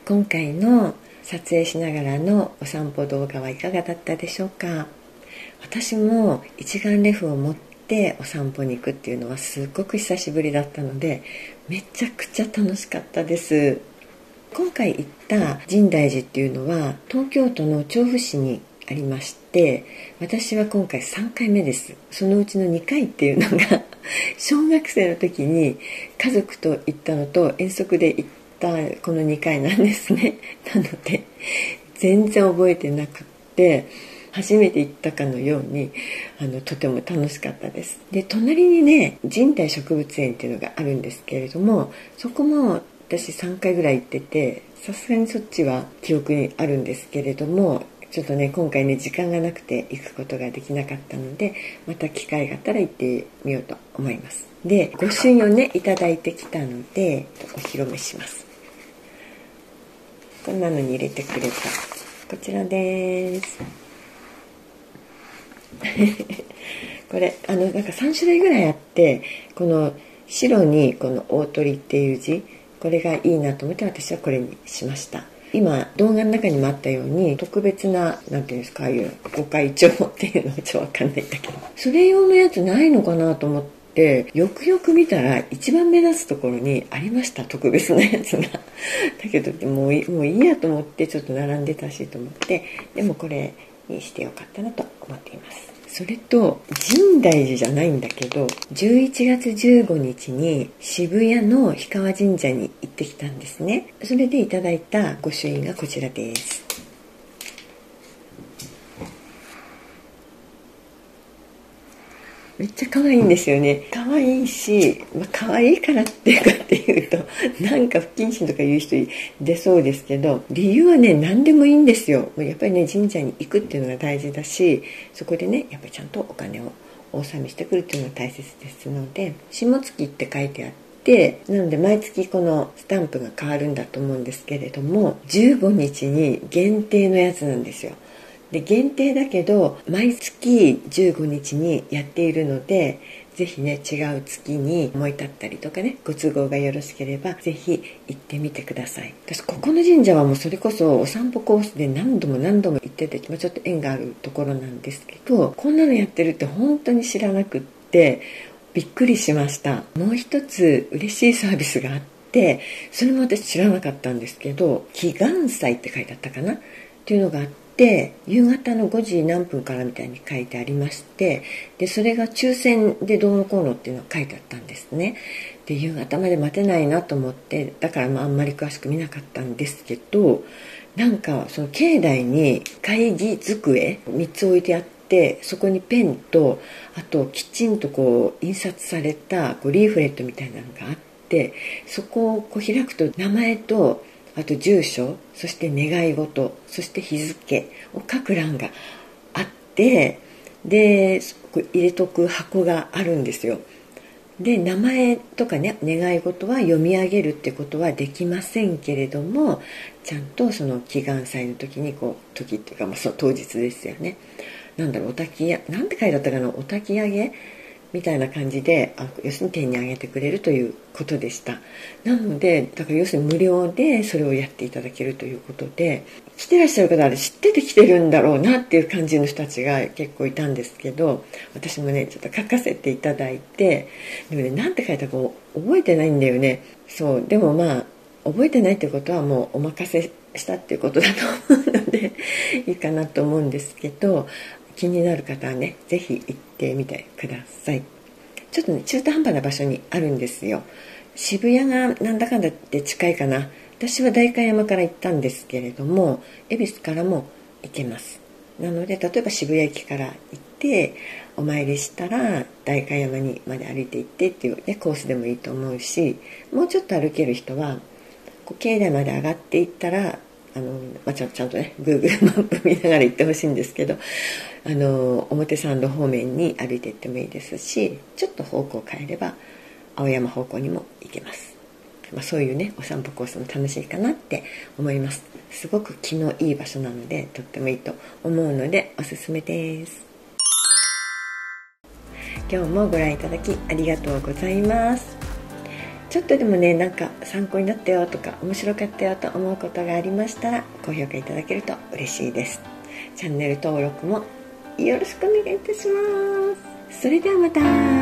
今回の撮影しながらのお散歩動画はいかがだったでしょうか。私も一眼レフを持ってお散歩に行くっていうのはすごく久しぶりだったので、めちゃくちゃ楽しかったです。今回行った深大寺っていうのは東京都の調布市にありまして、私は今回3回目です。そのうちの2回っていうのが小学生の時に家族と行ったのと遠足で行ったこの2回なんですね。なので全然覚えてなくって、初めて行ったかのようにとても楽しかったです。で、隣にね、神代植物園っていうのがあるんですけれども、そこも私3回ぐらい行ってて、さすがにそっちは記憶にあるんですけれども、ちょっとね、今回ね、時間がなくて行くことができなかったので、また機会があったら行ってみようと思います。で、御朱印をね、いただいてきたのでお披露目します。こんなのに入れてくれたこちらです。これなんか3種類ぐらいあって、この白にこの大鳥っていう字、これがいいなと思って私はこれにしました。今動画の中にもあったように特別な、なんていうんですか、ああいう御開帳っていうのはちょっとわかんないんだけど、それ用のやつないのかなと思ってよくよく見たら一番目立つところにありました、特別なやつが。だけどもういいやと思って、ちょっと並んでたしと思って、でもこれにしてよかったなと思っています。それと深大寺じゃないんだけど、11月15日に渋谷の氷川神社に行ってきたんですね。それでいただいた御朱印がこちらです。めっちゃ可愛いんですよね。可愛いし、可愛いからっていうとなんか不謹慎とか言う人出そうですけど、理由はね、何でもいいんですよ。やっぱりね、神社に行くっていうのが大事だし、そこでね、やっぱりちゃんとお金をお納めしてくるっていうのが大切ですので、下月って書いてあって、なので毎月このスタンプが変わるんだと思うんですけれども、15日に限定のやつなんですよ。で、限定だけど毎月15日にやっているので、ぜひね、違う月に思い立ったりとかね、ご都合がよろしければぜひ行ってみてください。私ここの神社はもうそれこそお散歩コースで何度も行ってて、ちょっと縁があるところなんですけど、こんなのやってるって本当に知らなくってびっくりしました。もう一つ嬉しいサービスがあって、それも私知らなかったんですけど、祈願祭って書いてあったかなっていうのがあって、で、夕方の5時何分からみたいに書いてありまして、でそれが抽選でどうのこうのっていうのが書いてあったんですね。で、夕方まで待てないなと思って、だからあんまり詳しく見なかったんですけど、なんかその境内に会議机3つ置いてあって、そこにペンと、あときちんとこう印刷されたリーフレットみたいなのがあって、そこをこう開くと名前と、あと住所、そして願い事、そして日付を書く欄があって、で入れとく箱があるんですよ。で、名前とかね、願い事は読み上げるってことはできませんけれども、ちゃんとその祈願祭の時に時っていうか、その当日ですよね、なんだろう、お焚きやなんて書いてあったかな、お焚き上げみたいな感じで、要するに手に挙げてくれるということでした。なので、だから要するに無料でそれをやっていただけるということで、来てらっしゃる方は知ってて来てるんだろうなっていう感じの人たちが結構いたんですけど、私もね、ちょっと書かせていただいて、でもね、なんて書いたか覚えてないんだよね。そう、でも覚えてないってことはもうお任せしたっていうことだと思うのでいいかなと思うんですけど、気になる方はね、ぜひ行ってみてください。ちょっとね、中途半端な場所にあるんですよ。渋谷がなんだかんだって近いかな。私は代官山から行ったんですけれども、恵比寿からも行けます。なので、例えば渋谷駅から行ってお参りしたら代官山にまで歩いて行ってっていう、ね、コースでもいいと思うし、もうちょっと歩ける人は境内まで上がっていったら、ちゃんとね Google マップ見ながら行ってほしいんですけど、表参道方面に歩いて行ってもいいですし、ちょっと方向を変えれば青山方向にも行けます。そういうね、お散歩コースも楽しいかなって思います。すごく気のいい場所なので、とってもいいと思うのでおすすめです。今日もご覧いただきありがとうございます。 ちょっとでもね、なんか参考になったよとか面白かったよと思うことがありましたら、高評価いただけると嬉しいです。チャンネル登録もよろしくお願いいたします。それではまた。